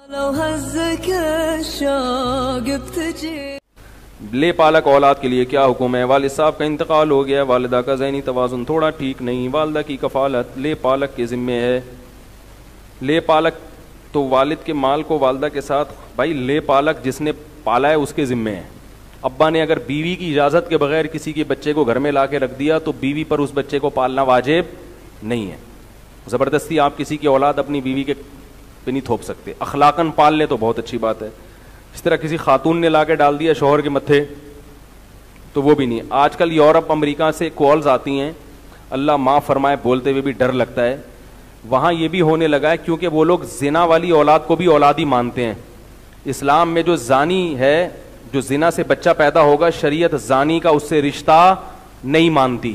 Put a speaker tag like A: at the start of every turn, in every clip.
A: لے پالک اولاد کے لیے کیا حکم ہے؟ والد صاحب کا انتقال ہو گیا، والدہ کا ذہنی توازن تھوڑا ٹھیک نہیں، والدہ کی کفالت لے پالک کے ذمے ہے۔ لے پالک تو والد کے مال کو والدہ کے ساتھ، بھائی لے پالک جس نے پالا ہے اس کے ذمے ہے۔ ابا نے اگر بیوی کی اجازت کے بغیر کسی کے بچے کو گھر میں لا کے رکھ دیا تو بیوی پر اس بچے کو پالنا واجب نہیں ہے۔ زبردستی آپ کسی کی اولاد اپنی بیوی کے پہ نہیں تھوپ سکتے، اخلاقاً پال لے تو بہت اچھی بات ہے۔ اس طرح کسی خاتون نے لا کے ڈال دیا شوہر کے متھے تو وہ بھی نہیں۔ آج کل یورپ امریکہ سے کالز آتی ہیں، اللہ معاف فرمائے بولتے ہوئے بھی ڈر لگتا ہے، وہاں یہ بھی ہونے لگا ہے کیونکہ وہ لوگ زنا والی اولاد کو بھی اولاد ہی مانتے ہیں۔ اسلام میں جو زانی ہے، جو زنا سے بچہ پیدا ہوگا، شریعت زانی کا اس سے رشتہ نہیں مانتی،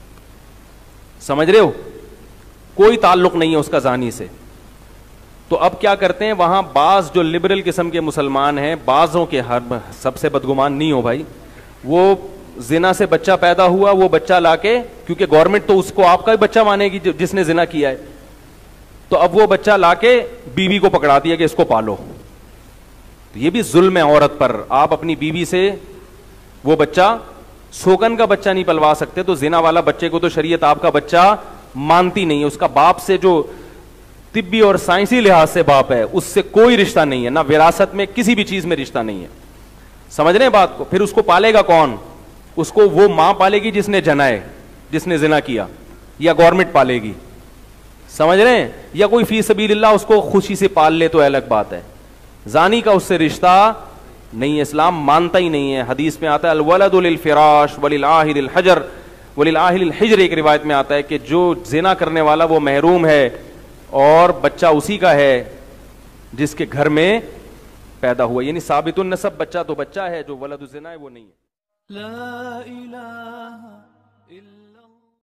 A: سمجھ رہے ہو؟ کوئی تعلق نہیں ہے اس کا زانی سے۔ تو اب کیا کرتے ہیں وہاں بعض جو لبرل قسم کے مسلمان ہیں، بعضوں کے، ہر سب سے بدگمان نہیں ہو بھائی، وہ زنا سے بچہ پیدا ہوا، وہ بچہ لا کے، کیونکہ گورنمنٹ تو اس کو آپ کا ہی بچہ مانے گی جس نے زنا کیا ہے، تو اب وہ بچہ لا کے بیوی کو پکڑا دیا کہ اس کو پالو۔ تو یہ بھی ظلم ہے عورت پر۔ آپ اپنی بیوی سے وہ بچہ، سوگن کا بچہ نہیں پلوا سکتے، تو زنا والا بچے کو تو شریعت آپ کا بچہ مانتی نہیں ہے۔ اس کا باپ سے جو طبی اور سائنسی لحاظ سے باپ ہے، اس سے کوئی رشتہ نہیں ہے، نہ وراثت میں کسی بھی چیز میں رشتہ نہیں ہے۔ سمجھ رہے ہیں بات کو؟ پھر اس کو پالے گا کون؟ اس کو وہ ماں پالے گی جس نے جنا ہے، جس نے زنا کیا، یا گورنمنٹ پالے گی؟ سمجھ رہے ہیں؟ یا کوئی فی سبیل اللہ اس کو خوشی سے پال لے تو الگ بات ہے۔ زانی کا اس سے رشتہ نہیں ہے، اسلام مانتا ہی نہیں ہے۔ حدیث میں آتا ہے الولد للفراش وللعاہر الحجر، وللعاہر الحجر، ایک روایت میں آتا ہے کہ جو زنا کرنے والا وہ محروم ہے اور بچہ اسی کا ہے جس کے گھر میں پیدا ہوا، یعنی ثابت النسب بچہ تو بچہ ہے، جو ولد الزنا ہے وہ نہیں ہے۔ لا الہ الا